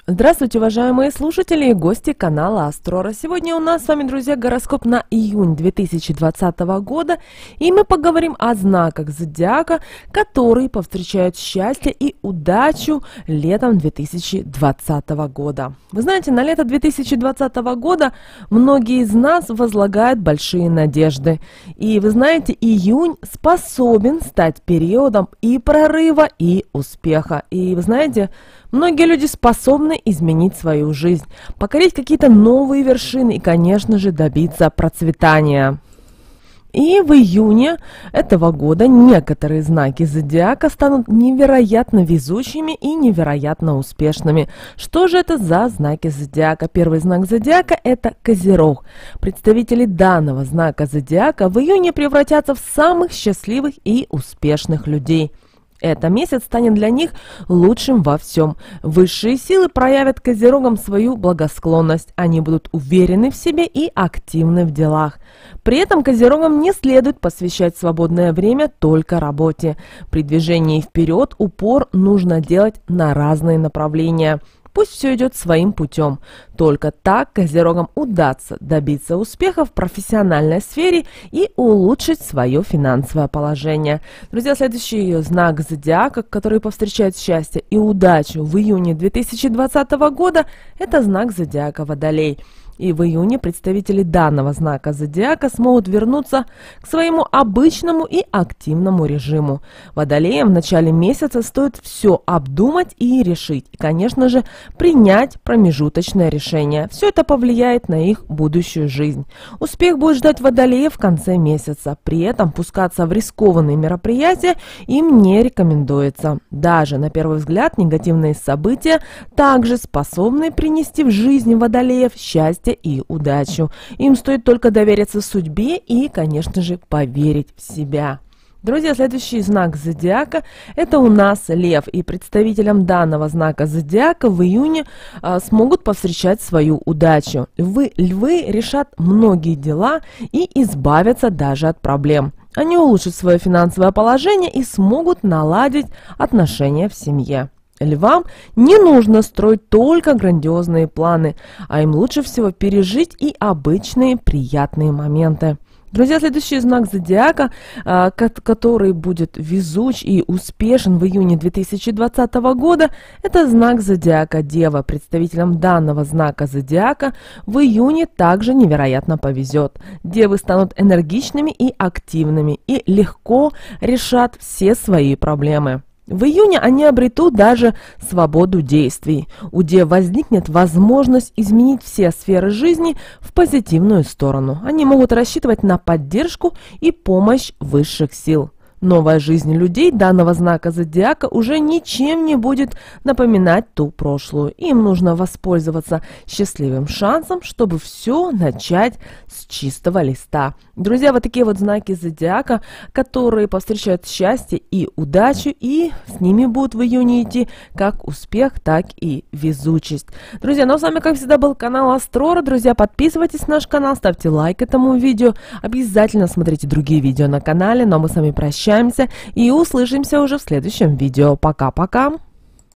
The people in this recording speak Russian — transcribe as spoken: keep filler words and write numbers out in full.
Здравствуйте, уважаемые слушатели и гости канала Астрора. Сегодня у нас с вами, друзья, гороскоп на июнь две тысячи двадцатого года, и мы поговорим о знаках зодиака, которые повстречают счастье и удачу летом две тысячи двадцатого года. Вы знаете, на лето две тысячи двадцатого года многие из нас возлагают большие надежды. И вы знаете, июнь способен стать периодом и прорыва, и успеха. И вы знаете, многие люди способны изменить свою жизнь, покорить какие-то новые вершины и, конечно же, добиться процветания. И в июне этого года некоторые знаки зодиака станут невероятно везучими и невероятно успешными. Что же это за знаки зодиака? Первый знак зодиака – это Козерог. Представители данного знака зодиака в июне превратятся в самых счастливых и успешных людей. Этот месяц станет для них лучшим во всем. Высшие силы проявят Козерогам свою благосклонность. Они будут уверены в себе и активны в делах. При этом Козерогам не следует посвящать свободное время только работе. При движении вперед упор нужно делать на разные направления. Пусть все идет своим путем. Только так Козерогам удастся добиться успеха в профессиональной сфере и улучшить свое финансовое положение. Друзья, следующий знак зодиака, который повстречает счастье и удачу в июне две тысячи двадцатого года, это знак зодиака Водолей. И в июне представители данного знака зодиака смогут вернуться к своему обычному и активному режиму. Водолеям в начале месяца стоит все обдумать и решить. И, конечно же, принять промежуточное решение. Все это повлияет на их будущую жизнь. Успех будет ждать водолеев в конце месяца. При этом пускаться в рискованные мероприятия им не рекомендуется. Даже, на первый взгляд, негативные события также способны принести в жизнь водолеев счастье и удачу. Им стоит только довериться судьбе и, конечно же, поверить в себя. Друзья, следующий знак зодиака – это у нас Лев. И представителям данного знака зодиака в июне а, смогут повстречать свою удачу. Львы, львы решат многие дела и избавятся даже от проблем. Они улучшат свое финансовое положение и смогут наладить отношения в семье. Львам не нужно строить только грандиозные планы, а им лучше всего пережить и обычные приятные моменты. Друзья, следующий знак зодиака, который будет везуч и успешен в июне две тысячи двадцатого года, это знак зодиака Дева. Представителям данного знака зодиака в июне также невероятно повезет. Девы станут энергичными и активными и легко решат все свои проблемы. В июне они обретут даже свободу действий. У дев возникнет возможность изменить все сферы жизни в позитивную сторону. Они могут рассчитывать на поддержку и помощь высших сил. Новая жизнь людей данного знака зодиака уже ничем не будет напоминать ту прошлую. Им нужно воспользоваться счастливым шансом, чтобы все начать с чистого листа. Друзья, вот такие вот знаки зодиака, которые повстречают счастье и удачу, и с ними будут в июне идти как успех, так и везучесть. Друзья, ну а с вами, как всегда, был канал Астрора. Друзья, подписывайтесь на наш канал, ставьте лайк этому видео. Обязательно смотрите другие видео на канале. Но мы с вами прощаемся и услышимся уже в следующем видео. Пока-пока!